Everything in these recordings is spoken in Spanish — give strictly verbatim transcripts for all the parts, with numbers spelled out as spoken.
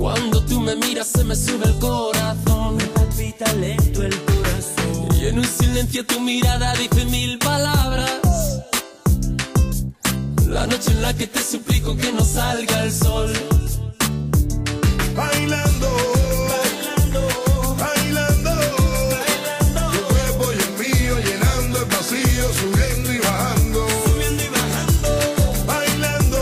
Cuando tú me miras se me sube el corazón, me palpita lento el corazón. Y en un silencio tu mirada dice mil palabras. La noche en la que te suplico que no salga el sol. Bailando, Bailando, bailando, bailando, tu cuerpo y el mío llenando el vacío, subiendo y bajando. subiendo y bajando. Bailando,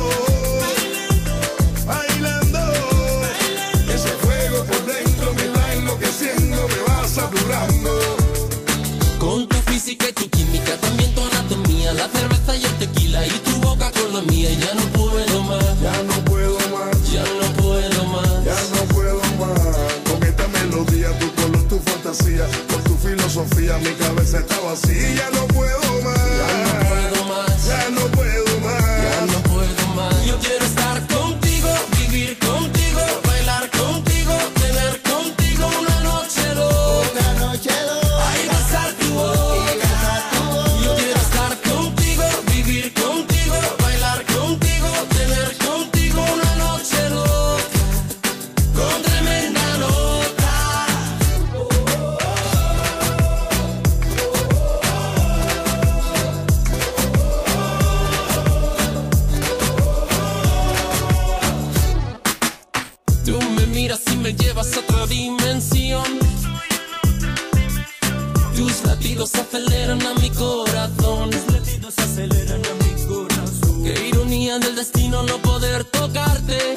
bailando, ese fuego por dentro me va enloqueciendo, me va saturando. Con tu física y tu química, también tu anatomía, la cerveza y el tequila y tu boca con la mía. Ya no puedo más, Ya no puedo más, ya no puedo más. ya no puedo más. Con esta melodía, tu color, tu fantasía, con tu filosofía, mi cabeza está vacía. Ya no puedo más, Ya no puedo más, ya no puedo más. ya no puedo más. Yo quiero estar contigo, vivir contigo, bailar contigo, tener contigo una noche loca. Una noche loca, Ay, besar tu boca. besar tu boca. Yo quiero estar contigo, vivir contigo, bailar contigo, tener contigo una noche loca, con tremenda nota. Tú me miras y me llevas a otra dimensión. Tus latidos aceleran a mi corazón. Los latidos aceleran a mi corazón. Qué ironía del destino no poder tocarte.